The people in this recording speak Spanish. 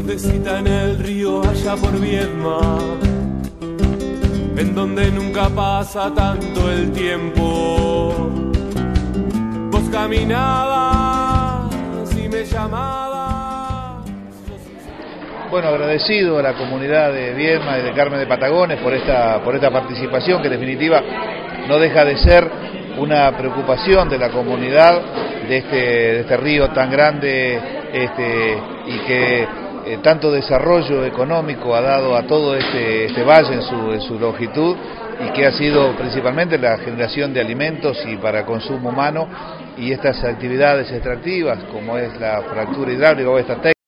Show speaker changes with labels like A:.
A: crucecita en el río allá por Viedma, en donde nunca pasa tanto el tiempo. Vos caminabas y me llamabas.
B: Bueno, agradecido a la comunidad de Viedma y de Carmen de Patagones por esta participación, que en definitiva no deja de ser una preocupación de la comunidad de este río tan grande y que tanto desarrollo económico ha dado a todo este valle en su longitud, y que ha sido principalmente la generación de alimentos y para consumo humano, y estas actividades extractivas como es la fractura hidráulica o esta técnica